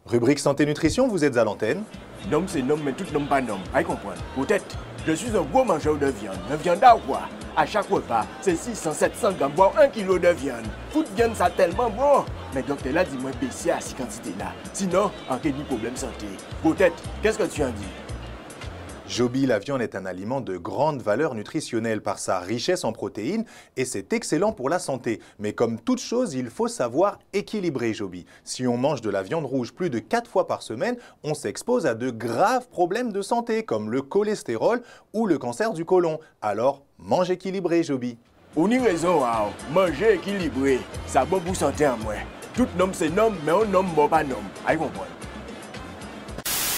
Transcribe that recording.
Rubrique santé-nutrition, vous êtes à l'antenne. Nom c'est nom, mais tout nom pas nom. Aïe comprendre. Peut-être, je suis un gros mangeur de viande. De viande à quoi? À chaque repas, c'est 600-700 grammes, voire 1 kilo de viande. Toute viande, ça tellement bon. Mais docteur là, dis-moi baisser à cette quantité-là. Sinon, en cas de problème santé. Peut-être, qu'est-ce que tu en dis? Joby, la viande est un aliment de grande valeur nutritionnelle par sa richesse en protéines et c'est excellent pour la santé. Mais comme toute chose, il faut savoir équilibrer, Joby. Si on mange de la viande rouge plus de 4 fois par semaine, on s'expose à de graves problèmes de santé comme le cholestérol ou le cancer du côlon. Alors, mange équilibré, Joby. On y raison, wow. Manger équilibré, ça bon pour santé en moi. Tout nom c'est nom, mais on nomme pas nom. Aïe comprendre.